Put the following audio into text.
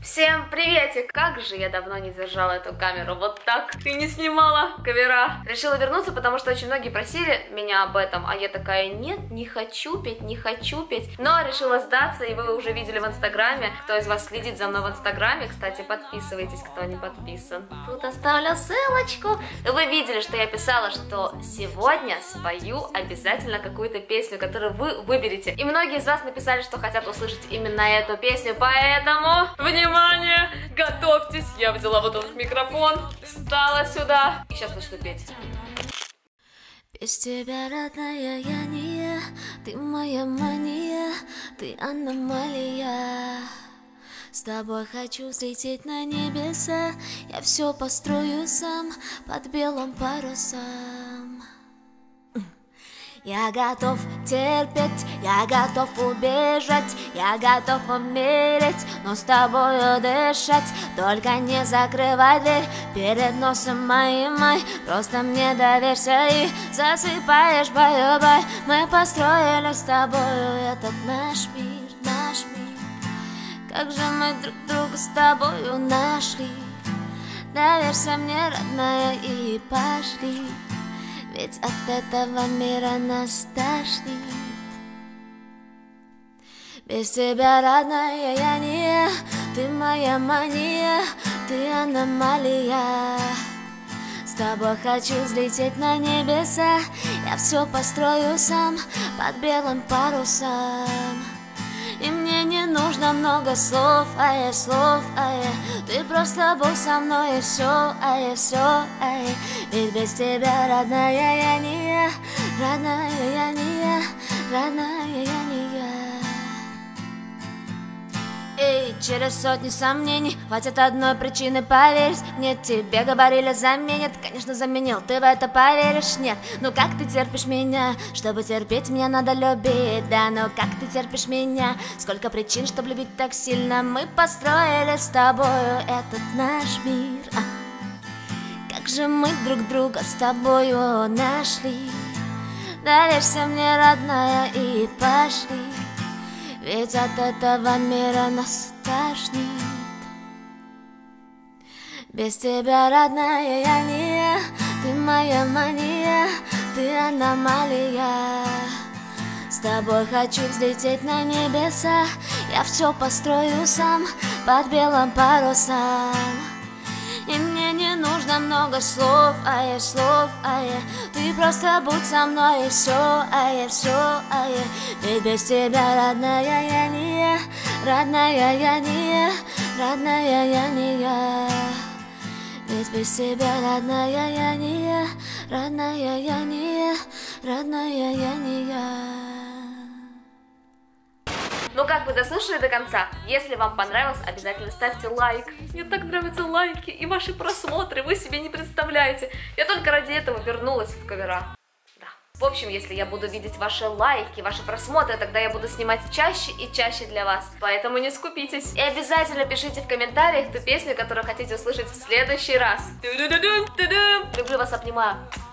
Всем приветик! Как же я давно не держала эту камеру вот так и не снимала кавера. Решила вернуться, потому что очень многие просили меня об этом, а я такая, нет, не хочу петь, не хочу петь. Но решила сдаться, и вы уже видели в инстаграме. Кто из вас следит за мной в инстаграме, кстати, подписывайтесь, кто не подписан. Тут оставлю ссылочку. Вы видели, что я писала, что сегодня спою обязательно какую-то песню, которую вы выберете. И многие из вас написали, что хотят услышать именно эту песню, поэтому... Внимание! Готовьтесь! Я взяла вот этот микрофон, встала сюда и сейчас начну петь. Без тебя, родная, я не я, ты моя мания, ты аномалия. С тобой хочу взлететь на небеса, я все построю сам под белым парусом. Я готов терпеть, я готов убежать, я готов умереть, но с тобою дышать. Только не закрывай дверь перед носом моим, просто мне доверься и засыпаешь, баю-бай. Мы построили с тобою этот наш мир, наш мир. Как же мы друг друга с тобою нашли. Доверься мне, родная, и пошли. Ведь от этого мира нас тошнит. Без тебя, родная, я не я, ты моя мания, ты аномалия. С тобой хочу взлететь на небеса, я все построю сам под белым парусом. И мне не нужно много слов, ты просто будь со мной и все, ведь без тебя, родная, я не я, родная, я не я, родная, я не я. Эй, через сотни сомнений хватит одной причины поверить. Мне тебе говорили, заменят, конечно заменил, ты в это поверишь? Нет, ну как ты терпишь меня? Чтобы терпеть, меня надо любить, да, ну как ты терпишь меня? Сколько причин, чтобы любить так сильно. Мы построили с тобою этот наш мир, как же мы друг друга с тобою нашли. Доверься мне, родная, и пошли. Ведь от этого мира нас тошнит. Без тебя, родная, я не я, ты моя мания, ты аномалия. С тобой хочу взлететь на небеса, я все построю сам под белым парусом. И мне не нужно много слов, ты просто будь со мной и все, ведь без тебя, родная, я не я, родная, я не я, родная, я не я. Ведь без тебя, родная, я не я, родная, я не я, родная, я не я. Ну как, вы дослушали до конца? Если вам понравилось, обязательно ставьте лайк. Мне так нравятся лайки и ваши просмотры, вы себе не представляете. Я только ради этого вернулась в кавера. Да. В общем, если я буду видеть ваши лайки, ваши просмотры, тогда я буду снимать чаще и чаще для вас. Поэтому не скупитесь. И обязательно пишите в комментариях ту песню, которую хотите услышать в следующий раз. Люблю вас, обнимаю.